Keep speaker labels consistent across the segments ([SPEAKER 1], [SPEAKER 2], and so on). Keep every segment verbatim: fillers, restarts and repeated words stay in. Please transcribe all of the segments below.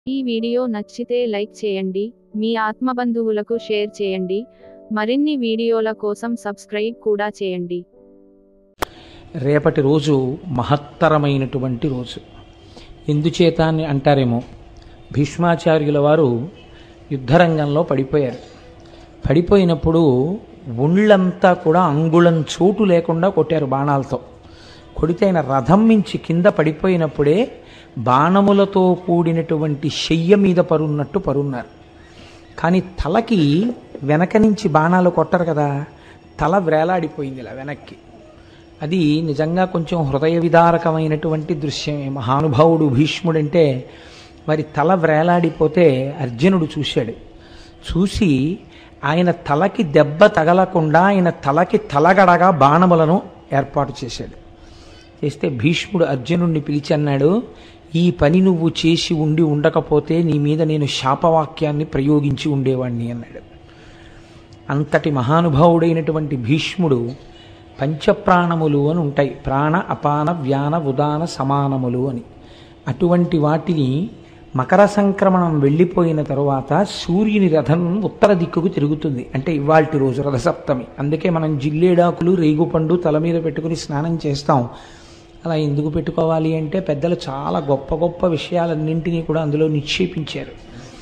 [SPEAKER 1] ఈ వీడియో నచ్చితే లైక్ చేయండి, మీ ఆత్మబంధువులకు షేర్ చేయండి. మరిన్ని వీడియోల కోసం సబ్స్క్రైబ్ కూడా చేయండి.
[SPEAKER 2] రేపటి రోజు మహత్తరమైనటువంటి రోజు. ఎందుచేత అని అంటారేమో, భీష్మాచార్యుల వారు యుద్ధరంగంలో పడిపోయారు. పడిపోయినప్పుడు ఒళ్ళంతా కూడా అంగుళం చోటు లేకుండా కొట్టారు బాణాలతో. కొడితే ఆయన రథం మించి కింద పడిపోయినప్పుడే బాణములతో కూడినటువంటి శయ్య మీద పరున్నట్టు పరున్నారు. కానీ తలకి వెనక నుంచి బాణాలు కొట్టరు కదా, తల వ్రేలాడిపోయింది ఇలా వెనక్కి. అది నిజంగా కొంచెం హృదయ విదారకమైనటువంటి దృశ్యమే. మహానుభావుడు భీష్ముడంటే వారి తల వ్రేలాడిపోతే అర్జునుడు చూశాడు. చూసి ఆయన తలకి దెబ్బ తగలకుండా ఆయన తలకి తలగడగా బాణములను ఏర్పాటు చేశాడు. చేస్తే భీష్ముడు అర్జునుడిని పిలిచి అన్నాడు, ఈ పని నువ్వు చేసి ఉండి ఉండకపోతే నీ మీద నేను శాపవాక్యాన్ని ప్రయోగించి ఉండేవాణ్ణి అన్నాడు. అంతటి మహానుభావుడైనటువంటి భీష్ముడు పంచప్రాణములు అని ఉంటాయి, ప్రాణ అపాన వ్యాన ఉదాన సమానములు అని. అటువంటి వాటిని మకర సంక్రమణం వెళ్ళిపోయిన తరువాత సూర్యుని రథం ఉత్తర దిక్కుకు తిరుగుతుంది. అంటే ఇవాల్టి రోజు రథసప్తమి. అందుకే మనం జిల్లేడాకులు రేగుపండు తల మీద పెట్టుకుని స్నానం చేస్తాం. అలా ఎందుకు పెట్టుకోవాలి అంటే పెద్దలు చాలా గొప్ప గొప్ప విషయాలన్నింటినీ కూడా అందులో నిక్షేపించారు.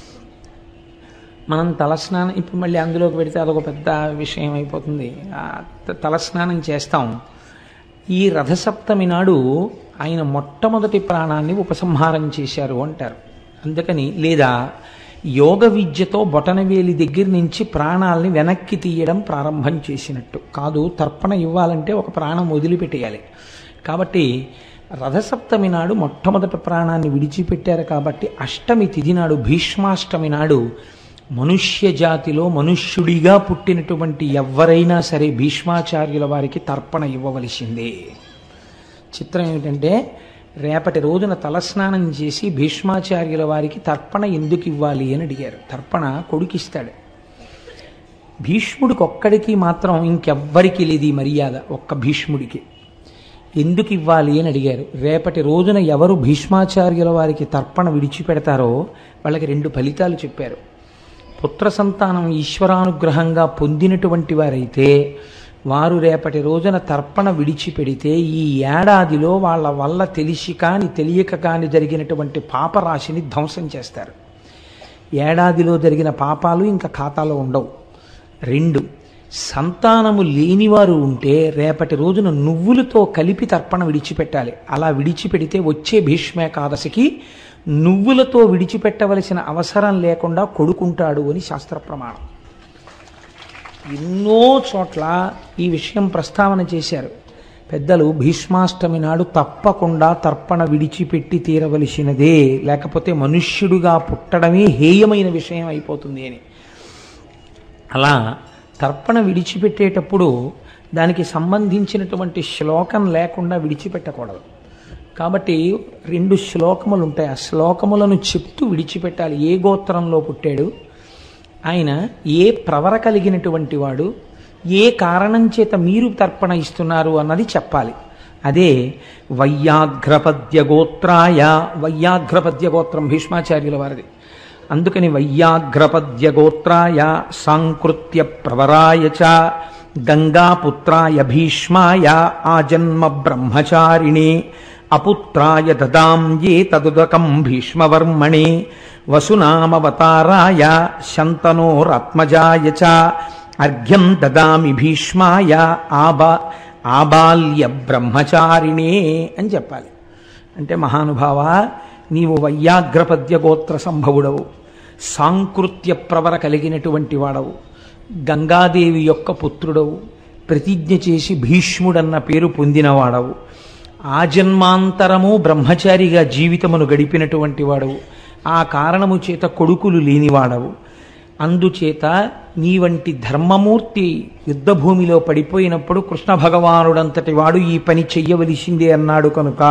[SPEAKER 2] మనం తలస్నానం ఇప్పుడు మళ్ళీ అందులోకి పెడితే అదొక పెద్ద విషయం అయిపోతుంది. తలస్నానం చేస్తాం. ఈ రథసప్తమి నాడు ఆయన మొట్టమొదటి ప్రాణాన్ని ఉపసంహారం చేశారు అంటారు. అందుకని లేదా యోగ విద్యతో బొటనవేలి దగ్గర నుంచి ప్రాణాలని వెనక్కి తీయడం ప్రారంభం చేసినట్టు కాదు. తర్పణ ఇవ్వాలంటే ఒక ప్రాణం వదిలిపెట్టేయాలి. కాబట్టి రథసప్తమి నాడు మొట్టమొదటి ప్రాణాన్ని విడిచిపెట్టారు. కాబట్టి అష్టమి తిథి నాడు, భీష్మాష్టమి నాడు మనుష్య జాతిలో మనుష్యుడిగా పుట్టినటువంటి ఎవరైనా సరే భీష్మాచార్యుల వారికి తర్పణ ఇవ్వవలసిందే. చిత్రం ఏమిటంటే, రేపటి రోజున తలస్నానం చేసి భీష్మాచార్యుల వారికి తర్పణ ఎందుకు ఇవ్వాలి అని అడిగారు. తర్పణ కొడుకిస్తాడు. భీష్ముడికి ఒక్కడికి మాత్రం ఇంకెవ్వరికి లేదు ఈ మర్యాద, ఒక్క భీష్ముడికి. ఎందుకు ఇవ్వాలి అని అడిగారు. రేపటి రోజున ఎవరు భీష్మాచార్యుల వారికి తర్పణ విడిచిపెడతారో వాళ్ళకి రెండు ఫలితాలు చెప్పారు. పుత్ర సంతానం ఈశ్వరానుగ్రహంగా పొందినటువంటి వారైతే వారు రేపటి రోజున తర్పణ విడిచిపెడితే ఈ ఏడాదిలో వాళ్ళ వల్ల తెలిసి కాని తెలియక కాని జరిగినటువంటి పాపరాశిని ధ్వంసం చేస్తారు. ఏడాదిలో జరిగిన పాపాలు ఇంకా ఖాతాలో ఉండవు. రెండు, సంతానము లేనివారు ఉంటే రేపటి రోజున నువ్వులతో కలిపి తర్పణ విడిచిపెట్టాలి. అలా విడిచిపెడితే వచ్చే భీష్మేకాదశికి నువ్వులతో విడిచిపెట్టవలసిన అవసరం లేకుండా కొడుకుంటాడు అని శాస్త్ర ప్రమాణం. ఎన్నో చోట్ల ఈ విషయం ప్రస్తావన చేశారు పెద్దలు. భీష్మాష్టమి నాడు తప్పకుండా తర్పణ విడిచిపెట్టి తీరవలసినదే, లేకపోతే మనుష్యుడిగా పుట్టడమే హేయమైన విషయం అయిపోతుంది అని. అలా తర్పణ విడిచిపెట్టేటప్పుడు దానికి సంబంధించినటువంటి శ్లోకం లేకుండా విడిచిపెట్టకూడదు. కాబట్టి రెండు శ్లోకములు ఉంటాయి. ఆ శ్లోకములను చెప్తూ విడిచిపెట్టాలి. ఏ గోత్రంలో పుట్టాడు ఆయన, ఏ ప్రవర కలిగినటువంటి వాడు, ఏ కారణం చేత మీరు తర్పణ ఇస్తున్నారు అన్నది చెప్పాలి. అదే వయ్యాఘ్రపద్య గోత్రాయ, వయ్యాఘ్రపద్య గోత్రం భీష్మాచార్యుల వారిది. అందుకని వయ్యాఘ్రపద్య గోత్రాయ సాంకృత్య ప్రవరాయ చ గంగాపుత్రాయ భీష్మాయ ఆజన్మ బ్రహ్మచారిణే అపుత్రాయ దదాం ఏ తదుదకం భీష్మవర్మణే వసునామవతారాయ శంతనోరాత్మజాయ చ అర్ఘ్యం దదామి భీష్మాయ ఆబా ఆబాల్య బ్రహ్మచారిణే అని చెప్పాలి. అంటే మహానుభావ, నీవు వయ్యాఘ్రపద్య గోత్ర సంభవుడవు, సాంకృత్య ప్రవర కలిగినటువంటి వాడవు, గంగాదేవి యొక్క పుత్రుడవు, ప్రతిజ్ఞ చేసి భీష్ముడన్న పేరు పొందినవాడవు, ఆజన్మాంతరము బ్రహ్మచారిగా జీవితమును గడిపినటువంటి వాడవు, ఆ కారణము చేత కొడుకులు లేనివాడవు. అందుచేత నీ వంటి ధర్మమూర్తి యుద్ధభూమిలో పడిపోయినప్పుడు కృష్ణ భగవానుడంతటి వాడు ఈ పని చెయ్యవలసిందే అన్నాడు. కనుక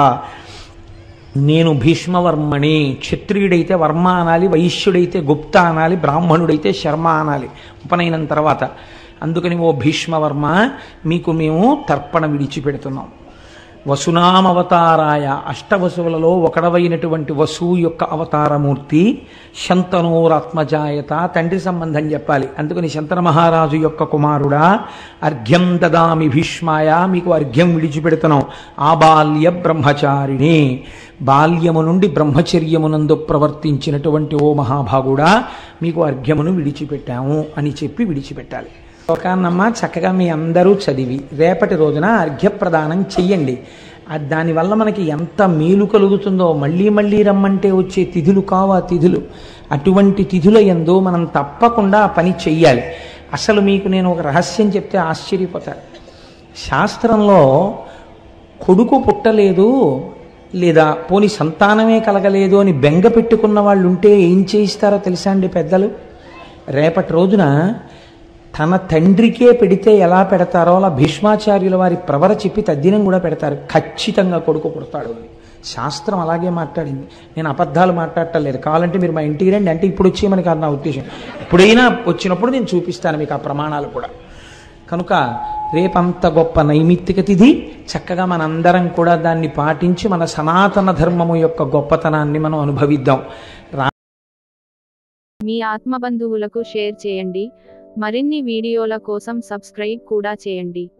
[SPEAKER 2] నేను భీష్మవర్మని, క్షత్రియుడైతే వర్మ అనాలి, వైశ్యుడైతే గుప్త అనాలి, బ్రాహ్మణుడైతే శర్మ అనాలి ఉపనయనం తర్వాత. అందుకని ఓ భీష్మవర్మ, మీకు మేము తర్పణ విడిచిపెడుతున్నాం. వసునామవతారాయ, అష్టవసువులలో ఒకడవైనటువంటి వసువు యొక్క అవతారమూర్తి శంతనోరాత్మజాయత, తండ్రి సంబంధం చెప్పాలి. అందుకని శంతన మహారాజు యొక్క కుమారుడా, అర్ఘ్యం దదామి భీష్మాయ, మీకు అర్ఘ్యం విడిచిపెడుతున్నాం. ఆబాల్య బ్రహ్మచారిణి, బాల్యము నుండి బ్రహ్మచర్యమునందు ప్రవర్తించినటువంటి ఓ మహాభాగుడా, మీకు అర్ఘ్యమును విడిచిపెట్టాము అని చెప్పి విడిచిపెట్టాలి. శ్లోకాన్నమ్మ చక్కగా మీ అందరూ చదివి రేపటి రోజున అర్ఘ్యప్రదానం చెయ్యండి. దానివల్ల మనకి ఎంత మేలు కలుగుతుందో, మళ్ళీ మళ్ళీ రమ్మంటే వచ్చే తిథులు కావు ఆ తిథులు. అటువంటి తిథుల యందు మనం తప్పకుండా ఆ పని చెయ్యాలి. అసలు మీకు నేను ఒక రహస్యం చెప్తే ఆశ్చర్యపోతారు. శాస్త్రంలో కొడుకు పుట్టలేదు లేదా పోని సంతానమే కలగలేదు అని బెంగ పెట్టుకున్న వాళ్ళు ఉంటే ఏం చేయిస్తారో తెలుసా అండి పెద్దలు? రేపటి రోజున తన తండ్రికే పెడితే ఎలా పెడతారో అలా భీష్మాచార్యుల వారి ప్రవర చెప్పి తద్దినం కూడా పెడతారు. ఖచ్చితంగా కొడుకు పుడతాడు అని శాస్త్రం అలాగే మాట్లాడింది. నేను అబద్ధాలు మాట్లాడటం లేదు. కావాలంటే మీరు మా ఇంటికి రండి, అంటే ఇప్పుడు వచ్చేయమని కాదు నా ఉద్దేశం. ఎప్పుడైనా వచ్చినప్పుడు నేను చూపిస్తాను మీకు ఆ ప్రమాణాలు కూడా. కనుక రేపంత గొప్ప నైమిత్తిక తిథి, చక్కగా మనందరం కూడా దాన్ని పాటించి మన సనాతన ధర్మము యొక్క గొప్పతనాన్ని మనం అనుభవిద్దాం.
[SPEAKER 1] మీ ఆత్మబంధువులకు షేర్ చేయండి. మరిన్ని వీడియోల కోసం సబ్స్క్రైబ్ కూడా చేయండి.